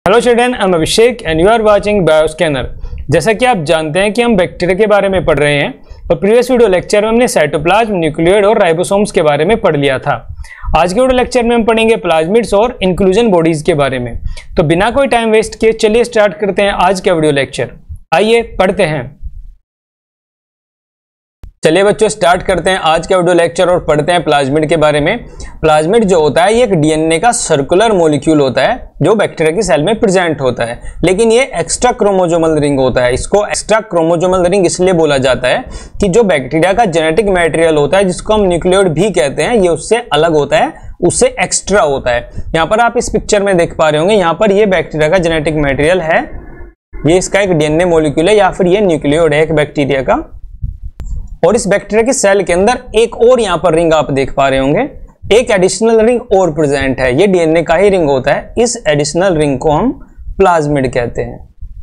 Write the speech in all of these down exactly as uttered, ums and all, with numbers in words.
Hello student, I am Abhishek and you are watching Bioscanner. जैसा कि आप जानते हैं कि हम बैक्टीरिया के बारे में पढ़ रहे हैं और प्रीवियस वीडियो लेक्चर में हमने साइटोप्लाज्म, न्यूक्लियोइड और राइबोसोम्स के बारे में पढ़ लिया था। आज के वीडियो लेक्चर में हम पढ़ेंगे प्लाज्मिड्स और इंक्लूजन बॉडीज के बारे में। तो बिना कोई टाइम वेस्ट किए चलिए स्टार्ट करते हैं आज का वीडियो लेक्चर। आइए पढ़ते हैं। चलिए बच्चों स्टार्ट करते हैं आज का वीडियो लेक्चर और पढ़ते हैं प्लाज्मिड के बारे में। प्लाज्मिड जो होता है ये एक डीएनए का सर्कुलर मॉलिक्यूल होता है जो बैक्टीरिया की सेल में प्रेजेंट होता है, लेकिन ये एक्स्ट्रा क्रोमोसोमल रिंग होता है। इसको एक्स्ट्रा क्रोमोसोमल रिंग इसलिए बोला जाता है कि जो बैक्टीरिया का जेनेटिक मटेरियल होता है जिसको हम न्यूक्लियोइड भी कहते हैं, ये उससे अलग होता है, उससे एक्स्ट्रा होता है। यहाँ पर आप इस पिक्चर में देख पा रहे होंगे, यहाँ पर ये बैक्टीरिया का जेनेटिक मटेरियल है, ये इसका एक डीएनए मॉलिक्यूल है या फिर ये न्यूक्लियोइड है एक बैक्टीरिया का। और इस बैक्टीरिया की सेल के अंदर एक और यहाँ पर रिंग आप देख पा रहे होंगे, एक एडिशनल रिंग और प्रेजेंट है, ये डीएनए का ही रिंग होता है। इस एडिशनल रिंग को हम प्लाज्मिड कहते हैं।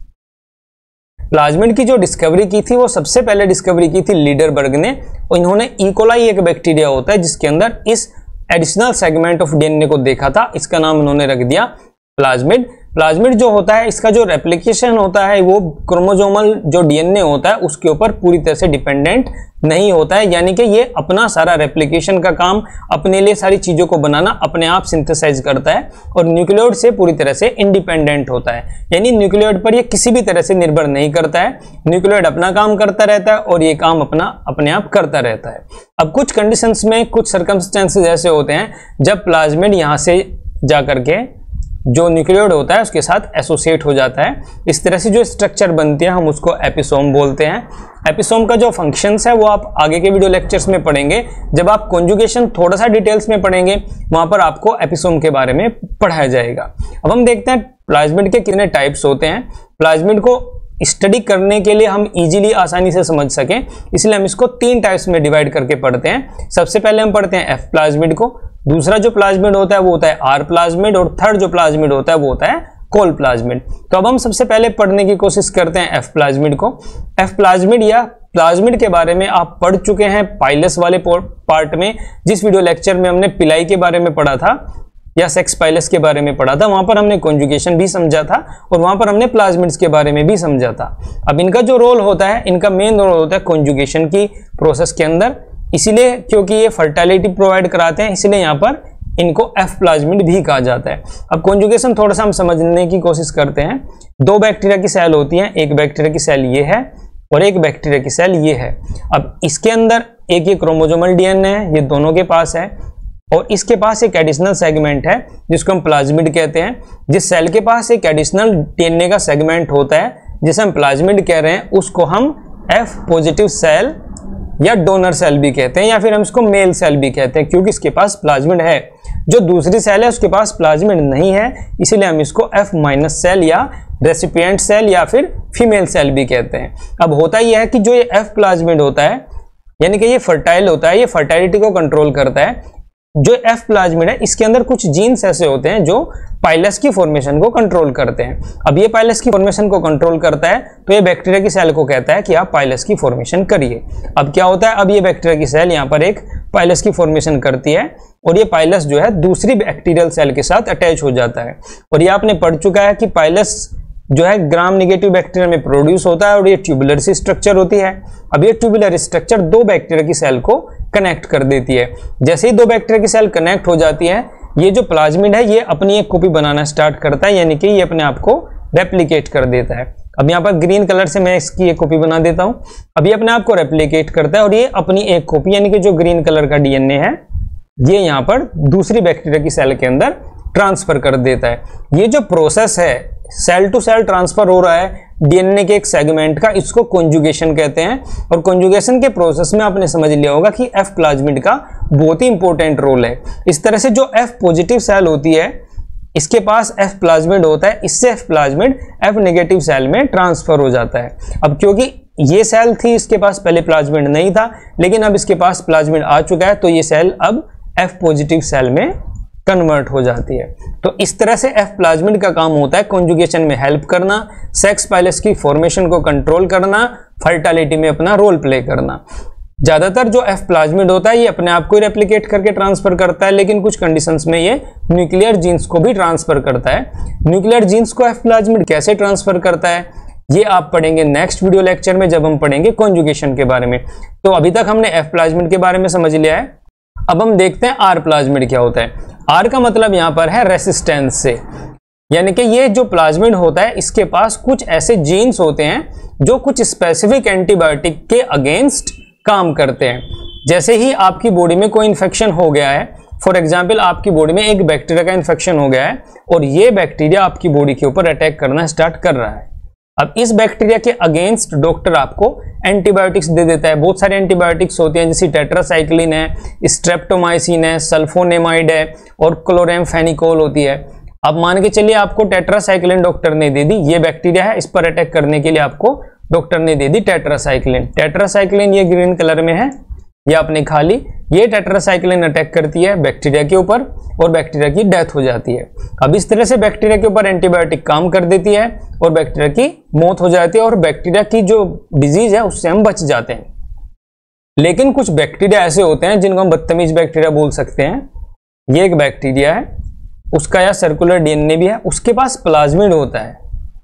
प्लाज्मिड की जो डिस्कवरी की थी वो सबसे पहले डिस्कवरी की थी लीडरबर्ग ने, और इन्होंने इकोलाई एक बैक्टीरिया होता है जिसके अंदर इस एडिशनल सेगमेंट ऑफ डीएनए को देखा था, इसका नाम उन्होंने रख दिया प्लाज्मिड। प्लाज्मिड जो होता है इसका जो रेप्लिकेशन होता है वो क्रोमोसोमल जो डीएनए होता है उसके ऊपर पूरी तरह से डिपेंडेंट नहीं होता है, यानी कि ये अपना सारा रेप्लिकेशन का काम, अपने लिए सारी चीजों को बनाना अपने आप सिंथेसाइज करता है और न्यूक्लियोइड से पूरी तरह से इंडिपेंडेंट होता है। यानी न्यूक्लियोइड पर ये किसी भी तरह से निर्भर नहीं करता है, न्यूक्लियोइड अपना काम करता रहता है और ये काम अपना अपने आप करता रहता है। अब कुछ कंडीशंस में कुछ सर्कमस्टेंसेस ऐसे होते हैं जब प्लाज्मिड यहाँ से जा करके जो न्यूक्लियोइड होता है उसके साथ एसोसिएट हो जाता है, इस तरह से जो स्ट्रक्चर बनती है हम उसको एपिसोम बोलते हैं। एपिसोम का जो फंक्शंस है वो आप आगे के वीडियो लेक्चर्स में पढ़ेंगे। जब आप कॉन्जुगेशन थोड़ा सा डिटेल्स में पढ़ेंगे वहां पर आपको एपिसोम के बारे में पढ़ाया जाएगा। अब हम देखते हैं प्लाज्मिड के कितने टाइप्स होते हैं। प्लाज्मिड को स्टडी करने के लिए हम इजीली आसानी से समझ सकें इसलिए हम इसको तीन टाइप्स में डिवाइड करके पढ़ते हैं। सबसे पहले हम पढ़ते हैं एफ प्लाज्मिड को, दूसरा जो प्लाज्मिड होता है वो होता है आर प्लाज्मिड, और थर्ड जो प्लाज्मिड होता है वो होता है कोल प्लाज्मिड। तो अब हम सबसे पहले पढ़ने की कोशिश करते हैं एफ प्लाज्मिड को। एफ प्लाज्मिड या प्लाज्मिड के बारे में आप पढ़ चुके हैं पाइलस वाले पार्ट में, जिस वीडियो लेक्चर में हमने पिलाई के बारे में पढ़ा था या सेक्स पाइलस के बारे में पढ़ा था, वहां पर हमने कॉन्जुगेशन भी समझा था और वहां पर हमने प्लाज्मिड्स के बारे में भी समझा था। अब इनका जो रोल होता है, इनका मेन रोल होता है कॉन्जुगेशन की प्रोसेस के अंदर, इसीलिए क्योंकि ये फर्टिलिटी प्रोवाइड कराते हैं इसलिए यहाँ पर इनको एफ प्लाज्मिड भी कहा जाता है। अब कॉन्जुगेशन थोड़ा सा हम समझने की कोशिश करते हैं। दो बैक्टीरिया की सेल होती है, एक बैक्टीरिया की सेल ये है और एक बैक्टीरिया की सेल ये है। अब इसके अंदर एक ये क्रोमोसोमल डीएनए है, ये दोनों के पास है, और इसके पास एक एडिशनल सेगमेंट है जिसको हम प्लाज्मिड कहते हैं। जिस सेल के पास एक एडिशनल डीएनए का सेगमेंट होता है जिसे हम प्लाज्मिड कह रहे हैं, उसको हम एफ पॉजिटिव सेल या डोनर सेल भी कहते हैं, या फिर हम इसको मेल सेल भी कहते हैं क्योंकि इसके पास प्लाज्मिड है। जो दूसरी सेल है उसके पास प्लाज्मिड नहीं है, इसीलिए हम इसको एफ माइनस सेल या रेसिपिएंट सेल या फिर फीमेल सेल भी कहते हैं। अब होता यह है कि जो ये एफ प्लाज्मिड होता है यानी कि ये फर्टाइल होता है, ये फर्टाइलिटी को कंट्रोल करता है। जो एफ प्लाज्मिड है इसके अंदर कुछ जीन्स ऐसे होते हैं जो पाइलस की फॉर्मेशन को कंट्रोल करते हैं। अब ये पाइलस की फॉर्मेशन को कंट्रोल करता है तो ये बैक्टीरिया की सेल को कहता है कि आप पाइलस की फॉर्मेशन करिए। अब क्या होता है, अब ये बैक्टीरिया की सेल यहाँ पर एक पाइलस की फॉर्मेशन करती है और ये पाइलस जो है दूसरी बैक्टीरियल सेल के साथ अटैच हो जाता है। और ये आपने पढ़ चुका है कि पाइलस जो है ग्राम नेगेटिव बैक्टीरिया में प्रोड्यूस होता है और ये ट्यूबुलर सी स्ट्रक्चर होती है। अब ये ट्यूबुलर स्ट्रक्चर दो बैक्टीरिया की सेल को कनेक्ट कर देती है। जैसे ही दो बैक्टीरिया की सेल कनेक्ट हो जाती है, ये जो प्लाज्मिड है ये अपनी एक कॉपी बनाना स्टार्ट करता है, यानी कि ये अपने आप को रेप्लिकेट कर देता है। अब यहाँ पर ग्रीन कलर से मैं इसकी एक कॉपी बना देता हूँ। अब ये अपने आप को रेप्लिकेट करता है और ये अपनी एक कॉपी यानी कि जो ग्रीन कलर का डीएनए है ये यहाँ पर दूसरी बैक्टीरिया की सेल के अंदर ट्रांसफर कर देता है। ये जो प्रोसेस है सेल टू सेल ट्रांसफर हो रहा है डीएनए के एक सेगमेंट का, इसको कॉन्जुगेशन कहते हैं। और कॉन्जुगेशन के प्रोसेस में आपने समझ लिया होगा कि एफ प्लाज्मिड का बहुत ही इंपॉर्टेंट रोल है। इस तरह से जो एफ पॉजिटिव सेल होती है इसके पास एफ प्लाज्मिड होता है, इससे F plasmid F negative cell में ट्रांसफर हो जाता है। अब क्योंकि ये सेल थी इसके पास पहले प्लाज्मिड नहीं था, लेकिन अब इसके पास प्लाज्मिड आ चुका है तो ये सेल अब एफ पॉजिटिव सेल में कन्वर्ट हो जाती है। तो इस तरह से एफ प्लाज्मिड का काम होता है कॉन्जुगेशन में हेल्प करना, सेक्स पाइलस की फॉर्मेशन को कंट्रोल करना, फर्टिलिटी में अपना रोल प्ले करना। ज्यादातर जो एफ प्लाज्मिड होता है ये अपने आप को रेप्लिकेट करके ट्रांसफर करता है, लेकिन कुछ कंडीशंस में ये न्यूक्लियर जीन्स को भी ट्रांसफर करता है। न्यूक्लियर जीन्स को एफ प्लाज्मिड कैसे ट्रांसफर करता है ये आप पढ़ेंगे नेक्स्ट वीडियो लेक्चर में, जब हम पढ़ेंगे कॉन्जुगेशन के बारे में। तो अभी तक हमने एफ प्लाज्मिड के बारे में समझ लिया है। अब हम देखते हैं आर प्लाज्मिड क्या होता है। आर का मतलब यहां पर है रेसिस्टेंस से, यानी कि ये जो प्लाज्मिड होता है इसके पास कुछ ऐसे जीन्स होते हैं जो कुछ स्पेसिफिक एंटीबायोटिक के अगेंस्ट काम करते हैं। जैसे ही आपकी बॉडी में कोई इन्फेक्शन हो गया है, फॉर एग्जाम्पल आपकी बॉडी में एक बैक्टीरिया का इन्फेक्शन हो गया है और ये बैक्टीरिया आपकी बॉडी के ऊपर अटैक करना स्टार्ट कर रहा है। अब इस बैक्टीरिया के अगेंस्ट डॉक्टर आपको एंटीबायोटिक्स दे देता है। बहुत सारे एंटीबायोटिक्स होते हैं, जैसे टेट्रासाइक्लिन है, स्ट्रेप्टोमाइसिन है, सल्फोनेमाइड है और क्लोरेमफेनिकोल होती है। अब मान के चलिए आपको टेट्रासाइक्लिन डॉक्टर ने दे दी, ये बैक्टीरिया है, इस पर अटैक करने के लिए आपको डॉक्टर ने दे दी टेट्रासाइक्लिन। टेट्रासाइक्लिन ये ग्रीन कलर में है, ये आपने खा ली। ये टेट्रासाइक्लिन अटैक करती है बैक्टीरिया के ऊपर और बैक्टीरिया की डेथ हो जाती है। अब इस तरह से बैक्टीरिया के ऊपर एंटीबायोटिक काम कर देती है और बैक्टीरिया की मौत हो जाती है और बैक्टीरिया की जो डिजीज है उससे हम बच जाते हैं। लेकिन कुछ बैक्टीरिया ऐसे होते हैं जिनको हम बदतमीज बैक्टीरिया बोल सकते हैं। ये एक बैक्टीरिया है, उसका यह सर्कुलर डीएनए भी है, उसके पास प्लाज्मिड होता है।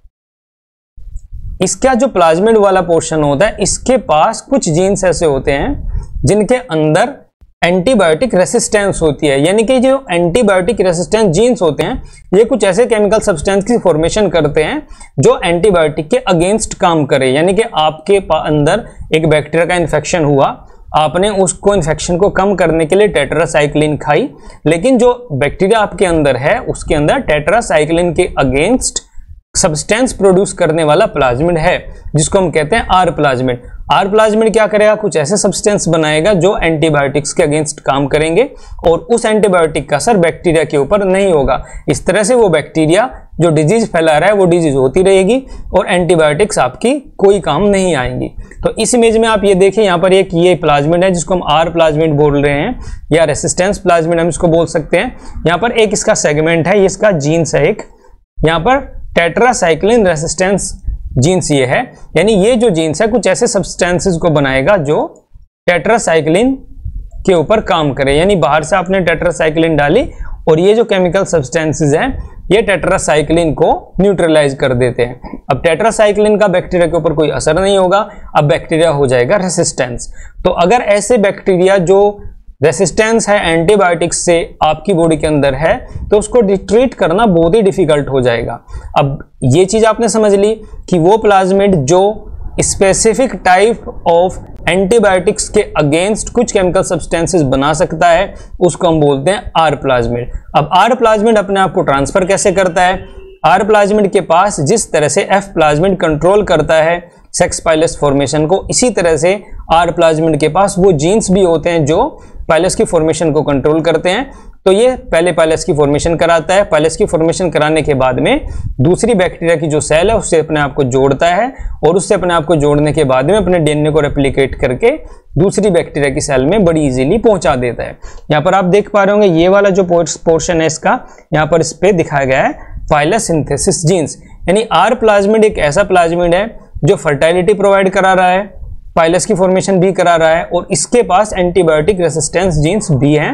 इसका जो प्लाज्मिड वाला पोर्शन होता है इसके पास कुछ जीन्स ऐसे होते हैं जिनके अंदर एंटीबायोटिक रेसिस्टेंस होती है। यानी कि जो एंटीबायोटिक रेसिस्टेंस जीन्स होते हैं ये कुछ ऐसे केमिकल सब्सटेंस की फॉर्मेशन करते हैं जो एंटीबायोटिक के अगेंस्ट काम करे। यानी कि आपके अंदर एक बैक्टीरिया का इन्फेक्शन हुआ, आपने उसको इन्फेक्शन को कम करने के लिए टेट्रासाइक्लिन खाई, लेकिन जो बैक्टीरिया आपके अंदर है उसके अंदर टेट्रासाइक्लिन के अगेंस्ट सब्सटेंस प्रोड्यूस करने वाला प्लाज्मिड है, जिसको हम कहते हैं आर प्लाज्मिड। आर प्लाज्मिड क्या करेगा, कुछ ऐसे सब्सटेंस बनाएगा जो एंटीबायोटिक्स के अगेंस्ट काम करेंगे और उस एंटीबायोटिक का असर बैक्टीरिया के ऊपर नहीं होगा। इस तरह से वो बैक्टीरिया जो डिजीज फैला रहा है वो डिजीज होती रहेगी और एंटीबायोटिक्स आपकी कोई काम नहीं आएंगी। तो इस इमेज में आप ये देखिए, यहाँ पर एक ये प्लाज्मिड है जिसको हम आर प्लाज्मिड बोल रहे हैं या रेसिस्टेंस प्लाज्मिड हम इसको बोल सकते हैं। यहाँ पर एक इसका सेगमेंट है, ये इसका जीन्स है एक, यहाँ पर टेट्रासाइक्लिन रेसिस्टेंस जीन्स ये है। यानी ये जो जीन्स है कुछ ऐसे सब्सटेंसेस को बनाएगा जो टेट्रासाइक्लिन के ऊपर काम करे। यानी बाहर से आपने टेट्रासाइक्लिन डाली और ये जो केमिकल सब्सटेंसेस हैं ये टेट्रासाइक्लिन को न्यूट्रलाइज कर देते हैं। अब टेट्रासाइक्लिन का बैक्टीरिया के ऊपर कोई असर नहीं होगा, अब बैक्टीरिया हो जाएगा रेसिस्टेंस। तो अगर ऐसे बैक्टीरिया जो रेसिस्टेंस है एंटीबायोटिक्स से आपकी बॉडी के अंदर है तो उसको ट्रीट करना बहुत ही डिफिकल्ट हो जाएगा। अब ये चीज आपने समझ ली कि वो प्लाज्मिड जो स्पेसिफिक टाइप ऑफ एंटीबायोटिक्स के अगेंस्ट कुछ केमिकल सब्सटेंसेस बना सकता है उसको हम बोलते हैं आर प्लाज्मिड। अब आर प्लाज्मिड अपने आप को ट्रांसफर कैसे करता है, आर प्लाज्मिड के पास जिस तरह से एफ प्लाज्मिड कंट्रोल करता है सेक्स पाइलस फॉर्मेशन को, इसी तरह से आर प्लाज्मिड के पास वो जीन्स भी होते हैं जो पाइलस की फॉर्मेशन को कंट्रोल करते हैं। तो ये पहले पाइलस की फॉर्मेशन कराता है, पाइलस की फॉर्मेशन कराने के बाद में दूसरी बैक्टीरिया की जो सेल है उससे अपने आप को जोड़ता है और उससे अपने आप को जोड़ने के बाद में अपने डीएनए को रेप्लिकेट करके दूसरी बैक्टीरिया की सेल में बड़ी इजीली पहुंचा देता है। यहाँ पर आप देख पा रहे होंगे ये वाला जो पोर्शन है इसका, यहाँ पर इस पे दिखाया गया है पाइलस सिंथेसिस जीन्स। यानी आर प्लाज्मिड एक ऐसा प्लाज्मिड है जो फर्टाइलिटी प्रोवाइड करा रहा है, पाइलस की फॉर्मेशन भी करा रहा है और इसके पास एंटीबायोटिक रेसिस्टेंस जीन्स भी हैं।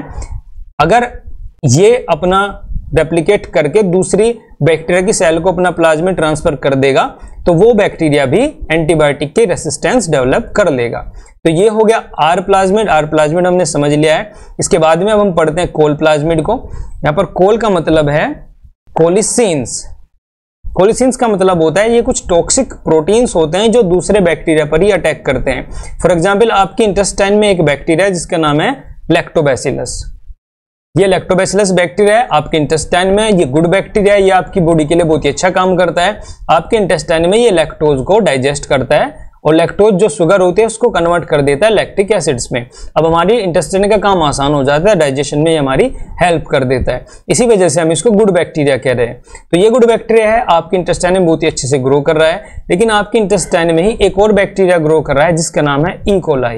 अगर ये अपना रेप्लिकेट करके दूसरी बैक्टीरिया की सेल को अपना प्लाज्मिड ट्रांसफर कर देगा तो वो बैक्टीरिया भी एंटीबायोटिक के रेसिस्टेंस डेवलप कर लेगा। तो ये हो गया आर प्लाज्मिड। आर प्लाज्मिड हमने समझ लिया है। इसके बाद में अब हम पढ़ते हैं कोल प्लाज्मिड को। यहाँ पर कोल का मतलब है कोलिसीन्स। कोलिसीन्स का मतलब होता है ये कुछ टॉक्सिक प्रोटीन्स होते हैं जो दूसरे बैक्टीरिया पर ही अटैक करते हैं। फॉर एग्जांपल आपके इंटेस्टाइन में एक बैक्टीरिया है जिसका नाम है लैक्टोबैसिलस। ये लैक्टोबैसिलस बैक्टीरिया है आपके इंटेस्टाइन में, ये गुड बैक्टीरिया है, ये आपकी बॉडी के लिए बहुत ही अच्छा काम करता है। आपके इंटेस्टाइन में ये लैक्टोज को डाइजेस्ट करता है और लैक्टोज जो शुगर होती है उसको कन्वर्ट कर देता है लैक्टिक एसिड्स में। अब हमारी इंटेस्टाइन का काम आसान हो जाता है, डाइजेशन में हमारी हेल्प कर देता है। इसी वजह से हम इसको गुड बैक्टीरिया कह रहे हैं। तो ये गुड बैक्टीरिया है, आपके इंटेस्टाइन में बहुत ही अच्छे से ग्रो कर रहा है। लेकिन आपके इंटेस्टाइन में ही एक और बैक्टीरिया ग्रो कर रहा है जिसका नाम है ई कोलाई।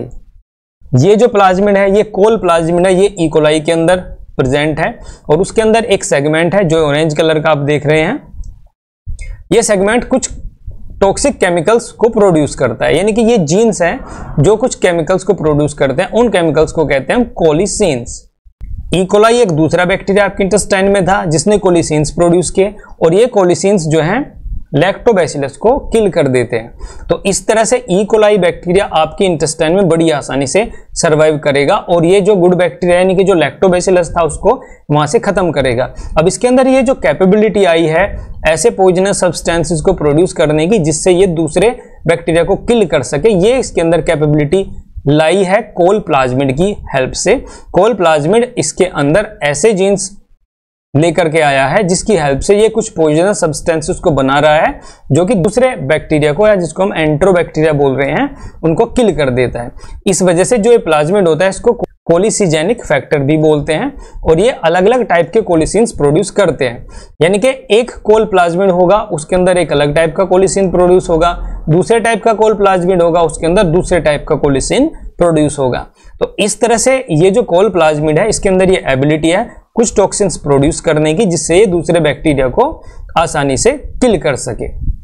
ये जो प्लाज्मिड है ये कोल प्लाज्मिड है, ये ई कोलाई के अंदर प्रेजेंट है और उसके अंदर एक सेगमेंट है जो ऑरेंज कलर का आप देख रहे हैं। ये सेगमेंट कुछ टॉक्सिक केमिकल्स को प्रोड्यूस करता है, यानी कि ये जीन्स हैं जो कुछ केमिकल्स को प्रोड्यूस करते हैं, उन केमिकल्स को कहते हैं कोलिसिन्स। ई कोलाई एक दूसरा बैक्टीरिया आपके इंटेस्टाइन में था जिसने कोलिसिन्स प्रोड्यूस किए, और ये कोलिसिन्स जो हैं लैक्टोबैसिलस को किल कर देते हैं। तो इस तरह से ई कोलाई बैक्टीरिया आपके इंटेस्टाइन में बड़ी आसानी से सरवाइव करेगा, और ये जो गुड बैक्टीरिया यानी कि जो लैक्टोबैसिलस था उसको वहां से खत्म करेगा। अब इसके अंदर ये जो कैपेबिलिटी आई है ऐसे पॉइजनस सब्सटेंसेस को प्रोड्यूस करने की जिससे ये दूसरे बैक्टीरिया को किल कर सके, ये इसके अंदर कैपेबिलिटी लाई है कोल प्लाज्मिड की हेल्प से। कोल प्लाज्मिड इसके अंदर ऐसे जीन्स लेकर के आया है जिसकी हेल्प से ये कुछ पॉइजनस सब्सटेंसेस को बना रहा है जो कि दूसरे बैक्टीरिया को, या जिसको हम एंट्रोबैक्टीरिया बोल रहे हैं, उनको किल कर देता है। इस वजह से जो ये प्लाज्मिड होता है इसको कोलिसिजेनिक फैक्टर भी बोलते हैं, और ये अलग अलग टाइप के कोलिसिन्स प्रोड्यूस करते हैं। यानी कि एक कोल प्लाज्मिड होगा उसके अंदर एक अलग टाइप का कोलिसिन प्रोड्यूस होगा, दूसरे टाइप का कोल प्लाज्मिड होगा उसके अंदर दूसरे टाइप का कोलिसिन प्रोड्यूस होगा। तो इस तरह से ये जो कोल प्लाज्मिड है इसके अंदर ये एबिलिटी है कुछ टॉक्सिन्स प्रोड्यूस करने की जिससे ये दूसरे बैक्टीरिया को आसानी से किल कर सके।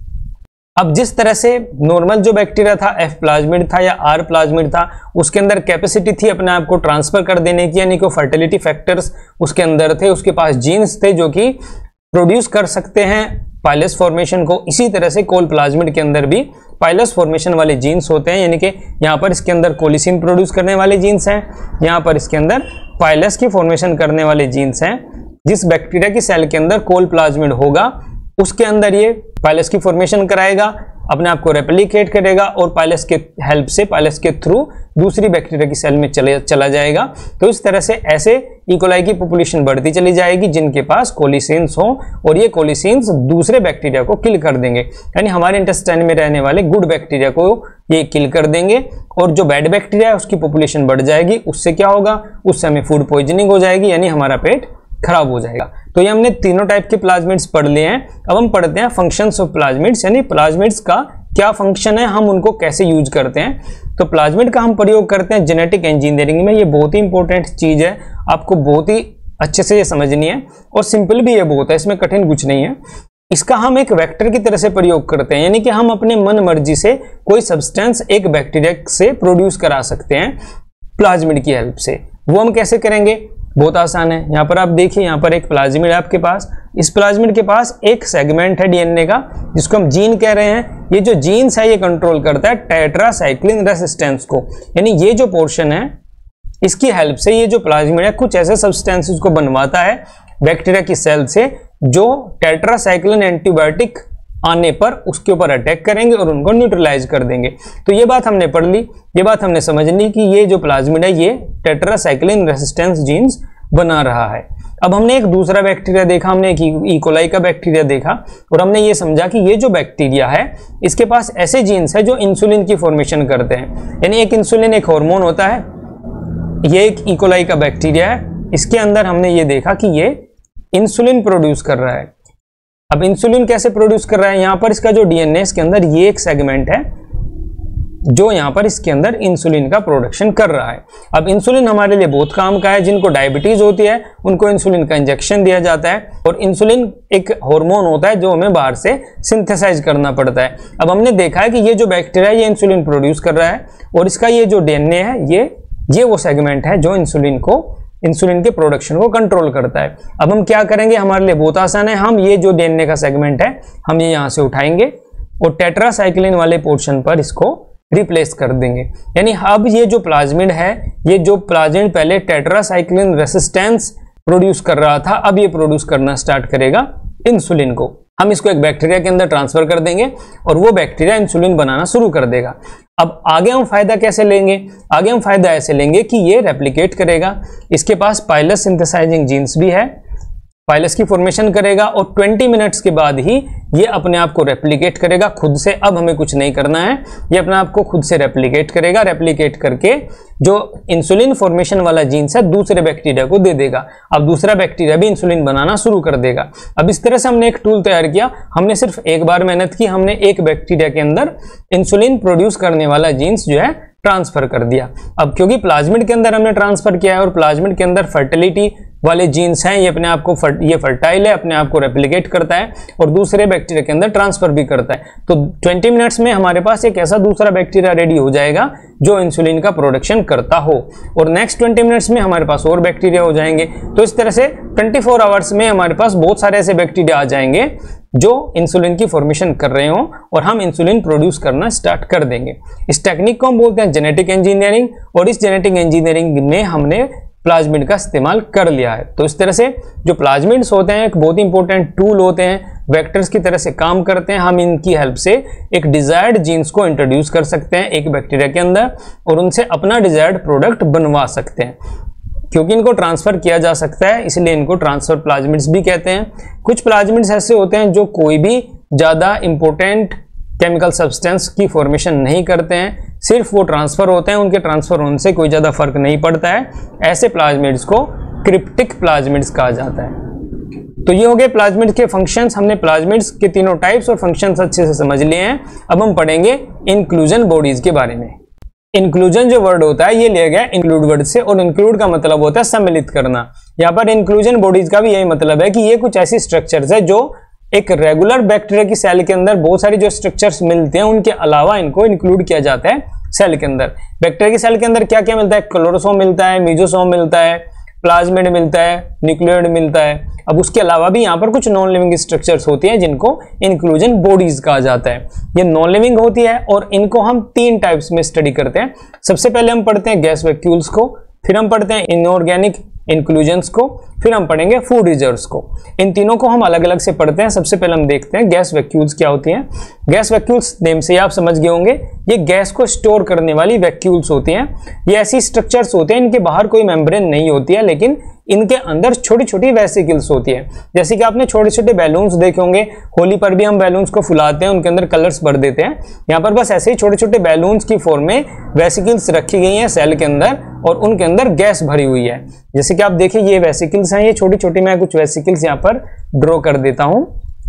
अब जिस तरह से नॉर्मल जो बैक्टीरिया था एफ प्लाज्मिड था या आर प्लाज्मिड था, उसके अंदर कैपेसिटी थी अपने आप को ट्रांसफर कर देने की, यानी कि फर्टिलिटी फैक्टर्स उसके अंदर थे, उसके पास जीन्स थे जो कि प्रोड्यूस कर सकते हैं पाइलस फॉर्मेशन को। इसी तरह से कोल प्लाज्मिड के अंदर भी पाइलस फॉर्मेशन वाले जीन्स होते हैं, यानी कि यहाँ पर इसके अंदर कोलिसिन प्रोड्यूस करने वाले जीन्स हैं, यहाँ पर इसके अंदर पाइलस की फॉर्मेशन करने वाले जीन्स हैं। जिस बैक्टीरिया की सेल के अंदर कोल प्लाज्मिड होगा उसके अंदर ये पाइलस की फॉर्मेशन कराएगा, अपने आप को रेप्लिकेट करेगा और पाइलस के हेल्प से, पाइलस के थ्रू दूसरी बैक्टीरिया की सेल में चले चला जाएगा। तो इस तरह से ऐसे ई कोलाई की पॉपुलेशन बढ़ती चली जाएगी जिनके पास कोलिसिन्स हो, और ये कोलिसिन्स दूसरे बैक्टीरिया को किल कर देंगे, यानी हमारे इंटेस्टाइन में रहने वाले गुड बैक्टीरिया को ये किल कर देंगे, और जो बैड बैक्टीरिया है उसकी पॉपुलेशन बढ़ जाएगी। उससे क्या होगा, उससे हमें फूड पॉइजनिंग हो जाएगी, यानी हमारा पेट खराब हो जाएगा। तो ये हमने तीनों टाइप के प्लाज्मिड्स पढ़ लिए हैं। अब हम पढ़ते हैं फंक्शंस ऑफ प्लाज्मिड्स, यानी प्लाज्मिड्स का क्या फंक्शन है, हम उनको कैसे यूज करते हैं। तो प्लाज्मिड का हम प्रयोग करते हैं जेनेटिक इंजीनियरिंग में। ये बहुत ही इंपॉर्टेंट चीज है, आपको बहुत ही अच्छे से ये समझनी है, और सिंपल भी ये बहुत है, इसमें कठिन कुछ नहीं है। इसका हम एक वेक्टर की तरह से प्रयोग करते हैं, यानी कि हम अपने मन मर्जी से कोई सब्सटेंस एक बैक्टीरिया से प्रोड्यूस करा सकते हैं प्लाज्मिड की हेल्प से। वो हम कैसे करेंगे, बहुत आसान है। यहाँ पर आप देखिए, यहाँ पर एक प्लाज्मिड है आपके पास, इस प्लाज्मिड के पास एक सेगमेंट है डीएनए का जिसको हम जीन कह रहे हैं। ये जो जीन्स है ये कंट्रोल करता है टेट्रासाइक्लिन रेसिस्टेंस को, यानी ये जो पोर्शन है इसकी हेल्प से ये जो प्लाज्मिड है कुछ ऐसे सब्सटेंसेस को बनवाता है बैक्टीरिया की सेल से जो टेट्रासाइक्लिन एंटीबायोटिक आने पर उसके ऊपर अटैक करेंगे और उनको न्यूट्रलाइज कर देंगे। तो ये बात हमने पढ़ ली, ये बात हमने समझ ली कि ये जो प्लाज्मिड है ये टेट्रासाइक्लिन रेसिस्टेंस जीन्स बना रहा है। अब हमने एक दूसरा बैक्टीरिया देखा, हमने एक ई कोलाई का बैक्टीरिया देखा, और हमने ये समझा कि ये जो बैक्टीरिया है इसके पास ऐसे जीन्स है जो इंसुलिन की फॉर्मेशन करते हैं, यानी एक इंसुलिन एक हार्मोन होता है। ये एक ई कोलाई का बैक्टीरिया है, इसके अंदर हमने ये देखा कि ये इंसुलिन प्रोड्यूस कर रहा है। अब इंसुलिन कैसे प्रोड्यूस कर रहा है, यहाँ पर इसका जो डीएनए इसके अंदर ये एक सेगमेंट है जो यहाँ पर इसके अंदर इंसुलिन का प्रोडक्शन कर रहा है। अब इंसुलिन हमारे लिए बहुत काम का है, जिनको डायबिटीज होती है उनको इंसुलिन का इंजेक्शन दिया जाता है, और इंसुलिन एक हार्मोन होता है जो हमें बाहर से सिंथेसाइज करना पड़ता है। अब हमने देखा है कि ये जो बैक्टीरिया है ये इंसुलिन प्रोड्यूस कर रहा है, और इसका ये जो डीएनए है ये ये वो सेगमेंट है जो इंसुलिन को इंसुलिन के प्रोडक्शन को कंट्रोल करता है। अब हम क्या करेंगे, हमारे लिए बहुत आसान है, हम ये जो डीएनए का सेगमेंट है हम ये यहाँ से उठाएंगे और टेट्रासाइक्लिन वाले पोर्शन पर इसको रिप्लेस कर देंगे। यानी अब ये जो प्लाज्मिड है, ये जो प्लाज्मिड पहले टेट्रासाइक्लिन रेसिस्टेंस प्रोड्यूस कर रहा था, अब ये प्रोड्यूस करना स्टार्ट करेगा इंसुलिन को। हम इसको एक बैक्टीरिया के अंदर ट्रांसफर कर देंगे और वो बैक्टीरिया इंसुलिन बनाना शुरू कर देगा। अब आगे हम फायदा कैसे लेंगे, आगे हम फायदा ऐसे लेंगे कि ये रेप्लिकेट करेगा, इसके पास पाइलस सिंथेसाइजिंग जीन्स भी है, पाइलस की फॉर्मेशन करेगा और बीस मिनट्स के बाद ही ये अपने आप को रेप्लिकेट करेगा खुद से। अब हमें कुछ नहीं करना है, ये अपने आप को खुद से रेप्लिकेट करेगा। रेप्लिकेट करके जो इंसुलिन फॉर्मेशन वाला जीन्स है दूसरे बैक्टीरिया को दे देगा। अब दूसरा बैक्टीरिया भी इंसुलिन बनाना शुरू कर देगा। अब इस तरह से हमने एक टूल तैयार किया, हमने सिर्फ एक बार मेहनत की, हमने एक बैक्टीरिया के अंदर इंसुलिन प्रोड्यूस करने वाला जीन्स जो है ट्रांसफर कर दिया। अब क्योंकि प्लाज्मिड के अंदर हमने ट्रांसफर किया है और प्लाज्मिड के अंदर फर्टिलिटी वाले जीन्स हैं ये अपने आप को फर, ये फर्टाइल है, अपने आप को रेप्लिकेट करता है और दूसरे बैक्टीरिया के अंदर ट्रांसफर भी करता है। तो ट्वेंटी मिनट्स में हमारे पास एक ऐसा दूसरा बैक्टीरिया रेडी हो जाएगा जो इंसुलिन का प्रोडक्शन करता हो, और नेक्स्ट ट्वेंटी मिनट्स में हमारे पास और बैक्टीरिया हो जाएंगे। तो इस तरह से ट्वेंटी फोर आवर्स में हमारे पास बहुत सारे ऐसे बैक्टीरिया आ जाएंगे जो इंसुलिन की फॉर्मेशन कर रहे हो और हम इंसुलिन प्रोड्यूस करना स्टार्ट कर देंगे। इस टेक्निक को हम बोलते हैं जेनेटिक इंजीनियरिंग, और इस जेनेटिक इंजीनियरिंग में हमने प्लाज्मिड का इस्तेमाल कर लिया है। तो इस तरह से जो प्लाज्मिड्स होते हैं एक बहुत ही इंपॉर्टेंट टूल होते हैं, वेक्टर्स की तरह से काम करते हैं। हम इनकी हेल्प से एक डिजायर्ड जीन्स को इंट्रोड्यूस कर सकते हैं एक बैक्टीरिया के अंदर और उनसे अपना डिजायर्ड प्रोडक्ट बनवा सकते हैं। क्योंकि इनको ट्रांसफर किया जा सकता है इसलिए इनको ट्रांसफर प्लाज्मिड्स भी कहते हैं। कुछ प्लाज्मिड्स ऐसे होते हैं जो कोई भी ज़्यादा इंपॉर्टेंट केमिकल सब्सटेंस की फॉर्मेशन नहीं करते हैं, सिर्फ वो ट्रांसफर होते हैं, उनके ट्रांसफर होने से कोई ज़्यादा फर्क नहीं पड़ता है। ऐसे प्लाज्मिड्स को क्रिप्टिक प्लाज्मिड्स कहा जाता है। तो ये हो गए प्लाज्मिड के फंक्शंस। हमने प्लाज्मिड्स के तीनों टाइप्स और फंक्शंस अच्छे से समझ लिए हैं। अब हम पढ़ेंगे इंक्लूजन बॉडीज के बारे में। इंक्लूजन जो वर्ड होता है ये लिया गया इंक्लूड वर्ड से, और इंक्लूड का मतलब होता है सम्मिलित करना। यहाँ पर इंक्लूजन बॉडीज का भी यही मतलब है कि ये कुछ ऐसी स्ट्रक्चर्स है जो एक रेगुलर बैक्टीरिया की सेल के अंदर बहुत सारी जो स्ट्रक्चर्स मिलते हैं उनके अलावा इनको इंक्लूड किया जाता है सेल के अंदर। बैक्टीरिया की सेल के अंदर क्या क्या मिलता है? क्लोरोसोम मिलता है, मेसोसोम मिलता है, प्लाज्मिड मिलता है, न्यूक्लियोइड मिलता है। अब उसके अलावा भी यहाँ पर कुछ नॉन लिविंग स्ट्रक्चर्स होती हैं जिनको इंक्लूजन बॉडीज कहा जाता है। ये नॉन लिविंग होती है और इनको हम तीन टाइप्स में स्टडी करते हैं। सबसे पहले हम पढ़ते हैं गैस वैक्यूल्स को, फिर हम पढ़ते हैं इनऑर्गेनिक इंक्लूजन्स को, फिर हम पढ़ेंगे फूड रिजर्व्स को। इन तीनों को हम अलग अलग से पढ़ते हैं। सबसे पहले हम देखते हैं गैस वैक्यूल्स क्या होती हैं। गैस वैक्यूल्स नेम से ही आप समझ गए होंगे, ये गैस को स्टोर करने वाली वैक्यूल्स होती हैं। ये ऐसी स्ट्रक्चर्स होते हैं इनके बाहर कोई मेम्ब्रेन नहीं होती है, लेकिन इनके अंदर छोटी छोटी वेसिकल्स होती है। जैसे कि आपने छोटे छोटे बैलून्स देखे होंगे, होली पर भी हम बैलून्स को फुलाते हैं, उनके अंदर कलर्स भर देते हैं। यहाँ पर बस ऐसे ही छोटे छोटे बैलून्स की फॉर्म में वेसिकल्स रखी गई हैं सेल के अंदर और उनके अंदर गैस भरी हुई है। जैसे कि आप देखिए ये वेसिकल्स हैं, ये छोटी छोटी, मैं कुछ वेसिकल्स यहाँ पर ड्रॉ कर देता हूँ।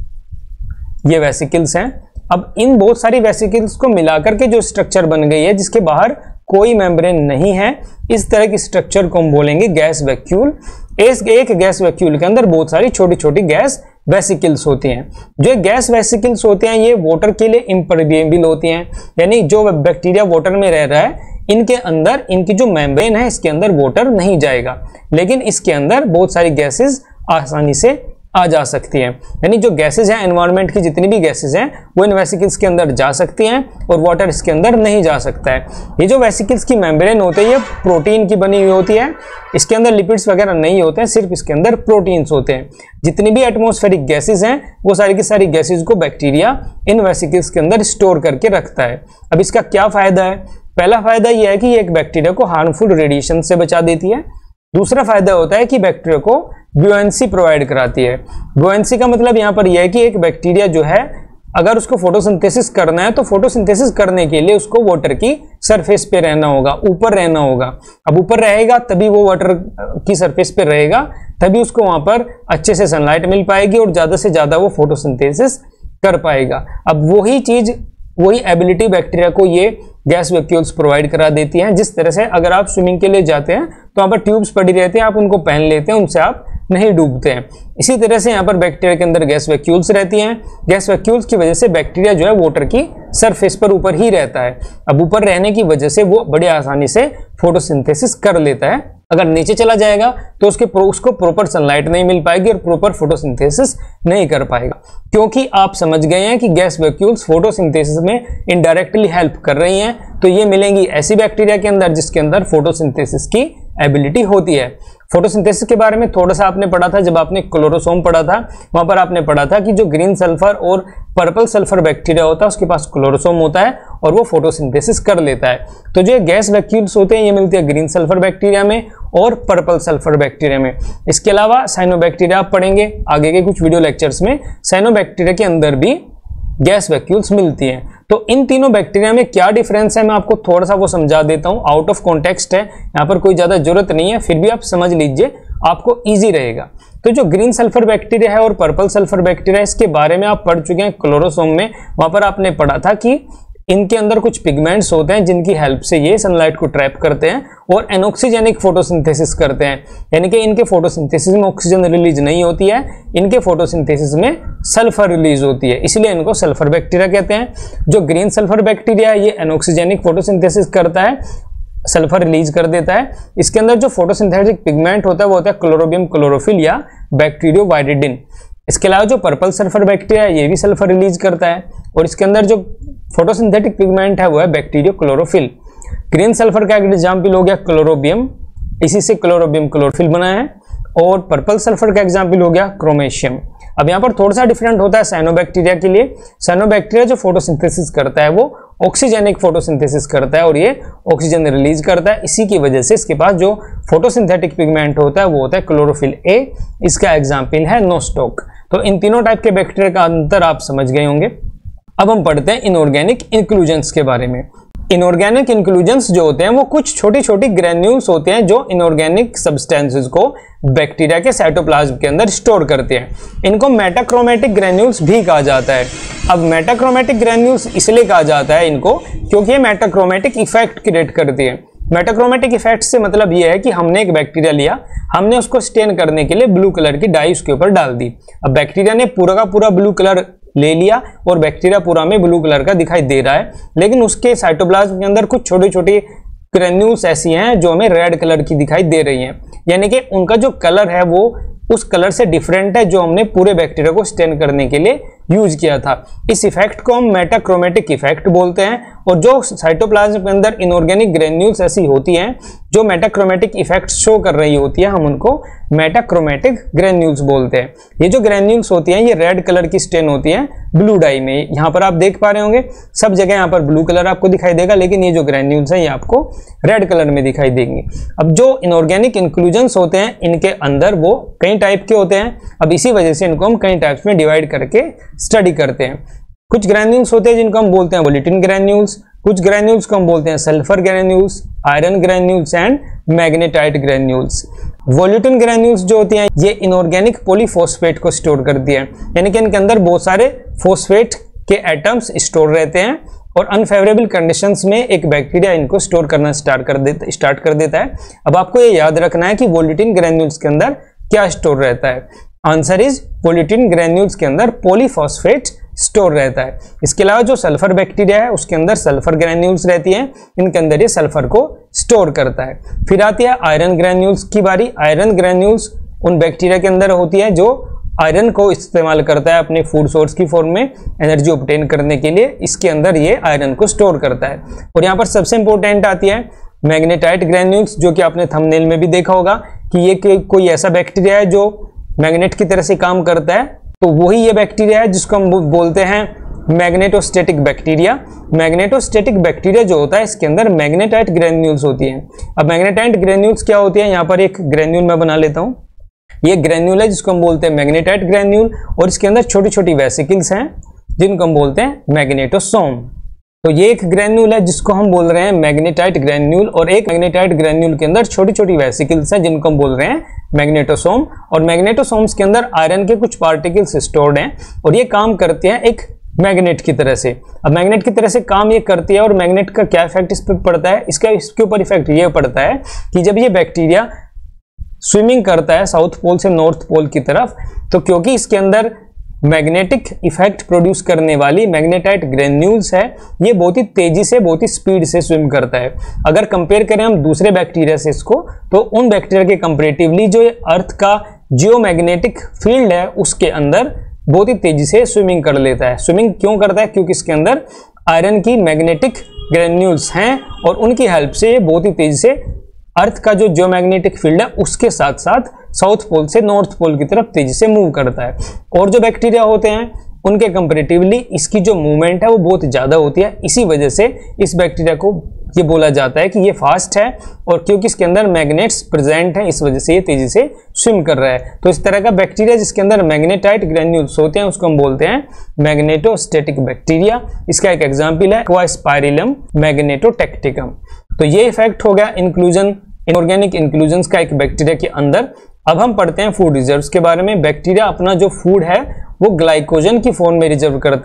ये वेसिकल्स हैं। अब इन बहुत सारी वेसिकल्स को मिलाकर के जो स्ट्रक्चर बन गई है जिसके बाहर कोई मेम्ब्रेन नहीं है, इस तरह की स्ट्रक्चर को हम बोलेंगे गैस वैक्यूल। इस एक गैस वैक्यूल के अंदर बहुत सारी छोटी छोटी गैस वेसिकल्स होती हैं। जो गैस वेसिकल्स होते हैं ये वाटर के लिए इम्परमेबल होती हैं, यानी जो बैक्टीरिया वाटर में रह रहा है इनके अंदर इनकी जो मेम्ब्रेन है इसके अंदर वाटर नहीं जाएगा, लेकिन इसके अंदर बहुत सारी गैसेस आसानी से आ जा सकती हैं। यानी जो गैसेस हैं एनवायरनमेंट की जितनी भी गैसेस हैं वो इन वेसिकल्स के अंदर जा सकती हैं और वाटर इसके अंदर नहीं जा सकता है। ये जो वेसिकल्स की मेम्ब्रेन होती है ये प्रोटीन की बनी हुई होती है, इसके अंदर लिपिड्स वगैरह नहीं होते हैं, सिर्फ इसके अंदर प्रोटीन्स होते हैं। जितनी भी एटमॉस्फेरिक गैसेस हैं वो सारी की सारी गैसेस को बैक्टीरिया इन वेसिकल्स के अंदर स्टोर करके रखता है। अब इसका क्या फायदा है? पहला फायदा यह है कि ये एक बैक्टीरिया को हार्मफुल रेडिएशन से बचा देती है। दूसरा फायदा होता है कि बैक्टीरिया को ब्यूएंसी प्रोवाइड कराती है। ब्यूएंसी का मतलब यहाँ पर यह है कि एक बैक्टीरिया जो है अगर उसको फोटोसिंथेसिस करना है तो फोटोसिंथेसिस करने के लिए उसको वाटर की सरफेस पे रहना होगा, ऊपर रहना होगा। अब ऊपर रहेगा तभी वो वाटर की सरफेस पे रहेगा, तभी उसको वहां पर अच्छे से सनलाइट मिल पाएगी और ज्यादा से ज्यादा वो फोटोसिंथेसिस कर पाएगा। अब वही चीज वही एबिलिटी बैक्टीरिया को ये गैस वैक्यूल्स प्रोवाइड करा देती हैं। जिस तरह से अगर आप स्विमिंग के लिए जाते हैं तो वहाँ पर ट्यूब्स पड़ी रहती हैं, आप उनको पहन लेते हैं, उनसे आप नहीं डूबते हैं। इसी तरह से यहाँ पर बैक्टीरिया के अंदर गैस वैक्यूल्स रहती हैं। गैस वैक्यूल्स की वजह से बैक्टीरिया जो है वाटर की सरफेस पर ऊपर ही रहता है। अब ऊपर रहने की वजह से वो बड़ी आसानी से फोटोसिंथेसिस कर लेता है। अगर नीचे चला जाएगा तो उसके प्रो, उसको प्रॉपर सनलाइट नहीं मिल पाएगी और प्रॉपर फोटोसिंथेसिस नहीं कर पाएगा। क्योंकि आप समझ गए हैं कि गैस वैक्यूल्स फोटोसिंथेसिस में इनडायरेक्टली हेल्प कर रही हैं, तो ये मिलेंगी ऐसी बैक्टीरिया के अंदर जिसके अंदर फोटोसिंथेसिस की एबिलिटी होती है। फोटोसिंथेसिस के बारे में थोड़ा सा आपने पढ़ा था जब आपने क्लोरोसोम पढ़ा था, वहां पर आपने पढ़ा था कि जो ग्रीन सल्फर और पर्पल सल्फर बैक्टीरिया होता है उसके पास क्लोरोसोम होता है और वो फोटोसिंथेसिस कर लेता है। तो जो गैस वैक्यूल्स होते हैं ये मिलते हैं ग्रीन सल्फर बैक्टीरिया में और पर्पल सल्फर बैक्टीरिया में। इसके अलावा साइनोबैक्टीरिया आप पढ़ेंगे आगे के कुछ वीडियो लेक्चर्स में, साइनोबैक्टीरिया के अंदर भी गैस वैक्यूल्स मिलती हैं। तो इन तीनों बैक्टीरिया में क्या डिफरेंस है मैं आपको थोड़ा सा वो समझा देता हूं। आउट ऑफ कॉन्टेक्स्ट है, यहाँ पर कोई ज्यादा जरूरत नहीं है, फिर भी आप समझ लीजिए आपको इजी रहेगा। तो जो ग्रीन सल्फर बैक्टीरिया है और पर्पल सल्फर बैक्टीरिया इसके बारे में आप पढ़ चुके हैं क्लोरोसोम में। वहां पर आपने पढ़ा था कि इनके अंदर कुछ पिगमेंट्स होते हैं जिनकी हेल्प से ये सनलाइट को ट्रैप करते हैं और एनऑक्सीजेनिक फोटोसिंथेसिस करते हैं, यानी कि इनके फोटोसिंथेसिस में ऑक्सीजन रिलीज नहीं होती है, इनके फोटोसिंथेसिस में सल्फर रिलीज होती है, इसलिए इनको सल्फर बैक्टीरिया कहते हैं। जो ग्रीन सल्फर बैक्टीरिया है ये एनऑक्सीजेनिक फोटोसिंथेसिस करता है, सल्फर रिलीज कर देता है। इसके अंदर जो फोटोसिंथेटिक पिगमेंट होता है वो होता है क्लोरोबियम क्लोरोफिल या बैक्टीरियोवाइरिडिन। इसके अलावा जो पर्पल सल्फर बैक्टीरिया है ये भी सल्फर रिलीज करता है और इसके अंदर जो फोटोसिंथेटिक पिगमेंट है वो है बैक्टीरियो क्लोरोफिल। ग्रीन सल्फर का एग्जाम्पल हो गया क्लोरोबियम, इसी से क्लोरोबियम क्लोरोफिल बना है, और पर्पल सल्फर का एग्जाम्पल हो गया क्रोमेशियम। अब यहाँ पर थोड़ा सा डिफरेंट होता है साइनोबैक्टीरिया के लिए। साइनोबैक्टीरिया जो फोटोसिंथेसिस करता है वो ऑक्सीजेनिक फोटोसिंथेसिस करता है और ये ऑक्सीजन रिलीज करता है, इसी की वजह से इसके पास जो फोटोसिंथेटिक पिगमेंट होता है वो होता है क्लोरोफिल ए। इसका एग्जाम्पल है नोस्टॉक। तो इन तीनों टाइप के बैक्टीरिया का अंतर आप समझ गए होंगे। अब हम पढ़ते हैं इनऑर्गेनिक इंक्लूजन्स के बारे में। इनऑर्गेनिक इंक्लूजन्स जो होते हैं वो कुछ छोटी छोटी ग्रेन्यूल्स होते हैं जो इनऑर्गेनिक सब्सटेंसेस को बैक्टीरिया के साइटोप्लाज्म के अंदर स्टोर करते हैं। इनको मेटाक्रोमेटिक ग्रेन्यूल्स भी कहा जाता है। अब मेटाक्रोमेटिक ग्रेन्यूल्स इसलिए कहा जाता है इनको क्योंकि ये मेटाक्रोमेटिक इफेक्ट क्रिएट करती है। मेटाक्रोमेटिक इफेक्ट से मतलब ये है कि हमने एक बैक्टीरिया लिया, हमने उसको स्टेन करने के लिए ब्लू कलर की डाई उसके ऊपर डाल दी। अब बैक्टीरिया ने पूरा का पूरा ब्लू कलर ले लिया और बैक्टीरिया पूरा में ब्लू कलर का दिखाई दे रहा है, लेकिन उसके साइटोप्लाज्म के अंदर कुछ छोटी छोटी ग्रेन्यूल्स ऐसी हैं जो हमें रेड कलर की दिखाई दे रही हैं, यानी कि उनका जो कलर है वो उस कलर से डिफरेंट है जो हमने पूरे बैक्टीरिया को स्टेन करने के लिए यूज किया था। इस इफेक्ट को हम मेटाक्रोमेटिक इफेक्ट बोलते हैं। और जो साइटोप्लाज्म के अंदर इनऑर्गेनिक ग्रेन्यूल्स ऐसी होती हैं जो मेटाक्रोमेटिक इफेक्ट शो कर रही होती है, हम उनको मेटाक्रोमेटिक ग्रेन्यूल्स बोलते हैं। ये जो ग्रेन्यूल्स होती हैं ये रेड कलर की स्टेन होती है ब्लू डाई में। यहाँ पर आप देख पा रहे होंगे सब जगह यहाँ पर ब्लू कलर आपको दिखाई देगा, लेकिन ये जो ग्रेन्यूल्स हैं ये आपको रेड कलर में दिखाई देंगे। अब जो इनऑर्गेनिक इंक्लूजन्स होते हैं इनके अंदर वो कई टाइप के होते हैं। अब इसी वजह से इनको हम कई टाइप्स में डिवाइड करके स्टडी करते हैं। कुछ ग्रेन्यूल्स होते हैं जिनको हम बोलते हैं वोलेटिन ग्रेन्यूल्स, कुछ ग्रेन्यूल्स को हम बोलते हैं sulphur granules, iron granules and magnetite granules. Volutin granules जो होती हैं ये इनऑर्गेनिक पॉलीफॉस्फेट को स्टोर करती है, यानी कि इनके अंदर बहुत सारे फॉस्फेट के एटम्स स्टोर रहते हैं और अनफेवरेबल कंडीशंस में एक बैक्टीरिया इनको स्टोर करना स्टार्ट कर देता स्टार्ट कर देता है। अब आपको ये याद रखना है कि वोलेटिन ग्रेन्यूल्स के अंदर क्या स्टोर रहता है। आंसर इज वोलेटिन ग्रेन्यूल्स के अंदर पॉलीफॉस्फेट स्टोर रहता है। इसके अलावा जो सल्फर बैक्टीरिया है उसके अंदर सल्फर ग्रेन्यूल्स रहती हैं, इनके अंदर ये सल्फर को स्टोर करता है। फिर आती है आयरन ग्रेन्यूल्स की बारी। आयरन ग्रेन्यूल्स उन बैक्टीरिया के अंदर होती है जो आयरन को इस्तेमाल करता है अपने फूड सोर्स की फॉर्म में एनर्जी ऑब्टेन करने के लिए, इसके अंदर ये आयरन को स्टोर करता है। और यहाँ पर सबसे इंपॉर्टेंट आती है मैग्नेटाइट ग्रेन्यूल्स, जो कि आपने थंबनेल में भी देखा होगा कि ये कोई ऐसा बैक्टीरिया है जो मैग्नेट की तरह से काम करता है। तो वही ये बैक्टीरिया है जिसको हम बोलते हैं मैग्नेटोस्टेटिक बैक्टीरिया। मैग्नेटोस्टेटिक बैक्टीरिया जो होता है इसके अंदर मैग्नेटाइट ग्रेन्यूल्स होती हैं। अब मैग्नेटाइट ग्रेन्यूल्स क्या होती है, यहाँ पर एक ग्रेन्यूल मैं बना लेता हूँ। ये ग्रेन्यूल है जिसको हम बोलते हैं मैग्नेटाइट ग्रेन्यूल और इसके अंदर छोटी छोटी वेसिकल्स हैं जिनको हम बोलते हैं मैग्नेटोसोम। तो ये एक ग्रेन्यूल है जिसको हम बोल रहे हैं मैग्नेटाइट ग्रेन्यूल और एक मैग्नेटाइट ग्रेन्यूल के अंदर छोटी छोटी वेसिकल्स हैं जिनको हम बोल रहे हैं मैग्नेटोसोम। और मैग्नेटोसोम्स के अंदर आयरन के कुछ पार्टिकल्स स्टोर्ड हैं और ये काम करते हैं एक मैग्नेट की तरह से। अब मैग्नेट की तरह से काम ये करती है और मैग्नेट का क्या इफेक्ट इस पर पड़ता है, इसका इसके ऊपर इफेक्ट ये पड़ता है कि जब ये बैक्टीरिया स्विमिंग करता है साउथ पोल से नॉर्थ पोल की तरफ, तो क्योंकि इसके अंदर मैग्नेटिक इफेक्ट प्रोड्यूस करने वाली मैग्नेटाइट ग्रेन्यूल्स है, ये बहुत ही तेजी से बहुत ही स्पीड से स्विम करता है। अगर कंपेयर करें हम दूसरे बैक्टीरिया से इसको, तो उन बैक्टीरिया के कंपैरेटिवली जो अर्थ का जियोमैग्नेटिक फील्ड है उसके अंदर बहुत ही तेजी से स्विमिंग कर लेता है। स्विमिंग क्यों करता है, क्योंकि इसके अंदर आयरन की मैग्नेटिक ग्रेन्यूल्स हैं और उनकी हेल्प से ये बहुत ही तेजी से अर्थ का जो जियोमैग्नेटिक फील्ड है उसके साथ साथ साउथ पोल से नॉर्थ पोल की तरफ तेजी से मूव करता है। और जो बैक्टीरिया होते हैं उनके कंपैरेटिवली इसकी जो मूवमेंट है वो बहुत ज़्यादा होती है। इसी वजह से इस बैक्टीरिया को ये बोला जाता है कि ये फास्ट है और क्योंकि इसके अंदर मैग्नेट्स प्रेजेंट हैं इस वजह से ये तेजी से स्विम कर रहा है। तो इस तरह का बैक्टीरिया जिसके अंदर मैग्नेटाइट ग्रेन्यूल्स होते हैं उसको हम बोलते हैं मैग्नेटोस्टेटिक बैक्टीरिया। इसका एक एग्जाम्पल है एक्वास्पाइरिलम मैग्नेटोटेक्टिकम। तो ये इफेक्ट हो गया इंक्लूजन इनऑर्गेनिक इंक्लूजन्स का एक बैक्टीरिया के अंदर। अब हम पढ़ते हैं फूड रिजर्व्स के बारे में। बैक्टीरिया अपना जो फूड है वो ग्लाइकोजन की फॉर्म में रिजर्व करता है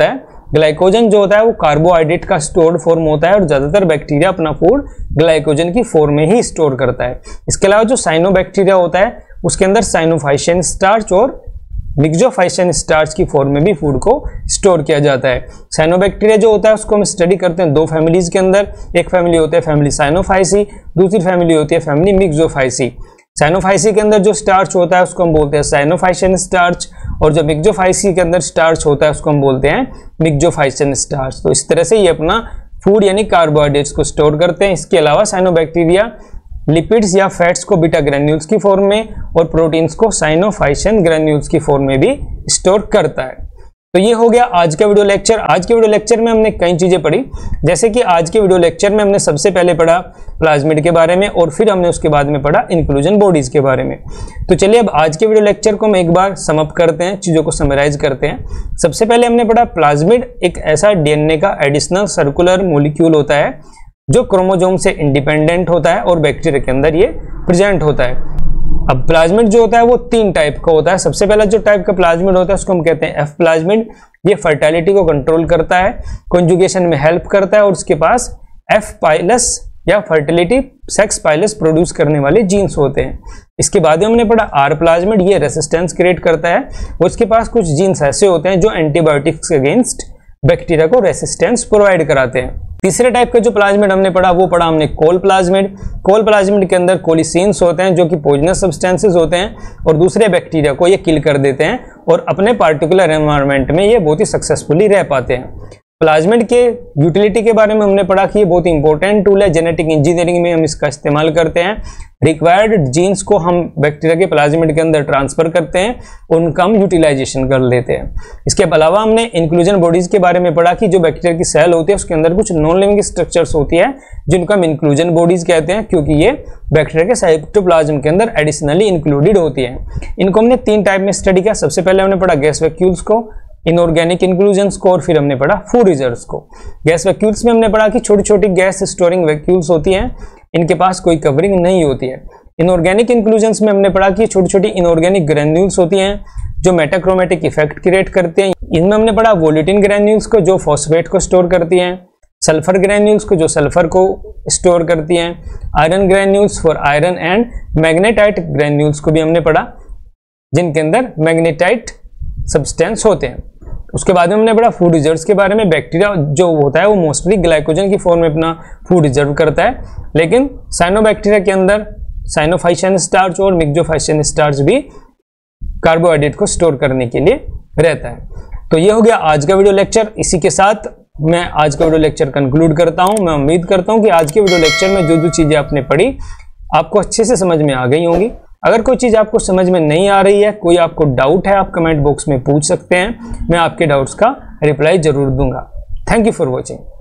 ग्लाइकोजन जो होता है वो कार्बोहाइड्रेट का स्टोर्ड फॉर्म होता है और ज्यादातर बैक्टीरिया अपना फूड ग्लाइकोजन की फॉर्म में ही स्टोर करता है। इसके अलावा जो साइनोबैक्टीरिया होता है उसके अंदर साइनोफाइशियन स्टार्च और मिक्सोफाइशियन स्टार्च की फॉर्म में भी फूड को स्टोर किया जाता है। साइनोबैक्टीरिया जो होता है उसको हम स्टडी करते हैं दो फैमिलीज के अंदर। एक फैमिली होती है फैमिली साइनोफाइसी, दूसरी फैमिली होती है फैमिली मिक्सोफाइसी। साइनोफाइसी के अंदर जो स्टार्च होता है उसको हम बोलते हैं साइनोफाइशियन स्टार्च, और जो मिक्सोफाइसी के अंदर स्टार्च होता है उसको हम बोलते हैं मिक्सोफाइशियन स्टार्च। तो इस तरह से ये अपना फूड यानी कार्बोहाइड्रेट्स को स्टोर करते हैं। इसके अलावा साइनोबैक्टीरिया लिपिड्स या फैट्स को बीटा ग्रेन्यूल्स की फॉर्म में और प्रोटीन्स को साइनोफाइशियन ग्रेन्यूल्स की फॉर्म में भी स्टोर करता है। तो ये हो गया आज का वीडियो लेक्चर। आज के वीडियो लेक्चर में हमने कई चीजें पढ़ी, जैसे कि आज के वीडियो लेक्चर में हमने सबसे पहले पढ़ा प्लाज्मिड के बारे में और फिर हमने उसके बाद में पढ़ा इंक्लूजन बॉडीज के बारे में। तो चलिए अब आज के वीडियो लेक्चर को हम एक बार समअप करते हैं, चीजों को समराइज करते हैं। सबसे पहले हमने पढ़ा प्लाज्मिड एक ऐसा डीएनए का एडिशनल सर्कुलर मॉलिक्यूल होता है जो क्रोमोसोम से इंडिपेंडेंट होता है और बैक्टीरिया के अंदर ये प्रेजेंट होता है। अब प्लाज्मिड जो होता है वो तीन टाइप का होता है। सबसे पहला जो टाइप का प्लाज्मिड होता है उसको हम कहते हैं एफ प्लाज्मिड। ये फर्टिलिटी को कंट्रोल करता है, कॉन्जुगेशन में हेल्प करता है और उसके पास एफ पाइलस या फर्टिलिटी सेक्स पाइलस प्रोड्यूस करने वाले जीन्स होते हैं। इसके बाद हमने पढ़ा आर प्लाज्मिड, ये रेसिस्टेंस क्रिएट करता है और उसके पास कुछ जीन्स ऐसे होते हैं जो एंटीबायोटिक्स के अगेंस्ट बैक्टीरिया को रेसिस्टेंस प्रोवाइड कराते हैं। तीसरे टाइप का जो प्लाज्मिड हमने पढ़ा वो पढ़ा हमने कोल प्लाज्मिड। कोल प्लाज्मिड के अंदर कोलिसीन्स होते हैं जो कि पॉइजनस सब्सटेंसेस होते हैं और दूसरे बैक्टीरिया को ये किल कर देते हैं और अपने पार्टिकुलर एनवायरनमेंट में ये बहुत ही सक्सेसफुली रह पाते हैं। प्लाज्मिड के यूटिलिटी के बारे में हमने पढ़ा कि ये बहुत ही इंपॉर्टेंट टूल है, जेनेटिक इंजीनियरिंग में हम इसका इस्तेमाल करते हैं। रिक्वायर्ड जीन्स को हम बैक्टीरिया के प्लाज्मिड के अंदर ट्रांसफर करते हैं, उनका हम यूटिलाइजेशन कर लेते हैं। इसके अलावा हमने इंक्लूजन बॉडीज के बारे में पढ़ा कि जो बैक्टीरिया की सेल होती है उसके अंदर कुछ नॉन लिविंग स्ट्रक्चर्स होती है जिनको हम इंक्लूजन बॉडीज कहते हैं, क्योंकि ये बैक्टीरिया के साइटोप्लाज्म के अंदर एडिशनली इंक्लूडेड होती है। इनको हमने तीन टाइप में स्टडी किया। सबसे पहले हमने पढ़ा गैस वैक्यूल्स को, इनऑर्गेनिक इंक्लूजन्स को और फिर हमने पढ़ा फूड रिजर्व्स को। गैस वैक्यूल्स में हमने पढ़ा कि छोटी छोटी गैस स्टोरिंग वैक्यूल्स होती हैं, इनके पास कोई कवरिंग नहीं होती है। इनऑर्गेनिक इंक्लूजन्स में हमने पढ़ा कि छोटी छोटी इनऑर्गेनिक ग्रैन्यूल्स होती हैं जो मेटाक्रोमेटिक इफेक्ट क्रिएट करते हैं। इनमें हमने पढ़ा वोलेटिन ग्रैन्यूल्स को जो फॉस्फेट को स्टोर करती हैं, सल्फर ग्रैन्यूल्स को जो सल्फर को स्टोर करती हैं, iron granules for iron and magnetite granules को भी हमने पढ़ा जिनके अंदर मैग्नेटाइट सब्सटेंस होते हैं। उसके बाद में हमने पढ़ा फूड रिजर्व्स के बारे में। बैक्टीरिया जो होता है वो मोस्टली ग्लाइकोजन की फॉर्म में अपना फूड रिजर्व करता है, लेकिन साइनोबैक्टीरिया के अंदर साइनोफाइशियन स्टार्च और मिक्सोफाइशियन स्टार्च भी कार्बोहाइड्रेट को स्टोर करने के लिए रहता है। तो ये हो गया आज का वीडियो लेक्चर। इसी के साथ मैं आज का वीडियो लेक्चर कंक्लूड करता हूं। मैं उम्मीद करता हूं कि आज के वीडियो लेक्चर में जो जो चीजें आपने पढ़ी आपको अच्छे से समझ में आ गई होंगी। अगर कोई चीज आपको समझ में नहीं आ रही है, कोई आपको डाउट है, आप कमेंट बॉक्स में पूछ सकते हैं, मैं आपके डाउट्स का रिप्लाई जरूर दूंगा। Thank you for watching.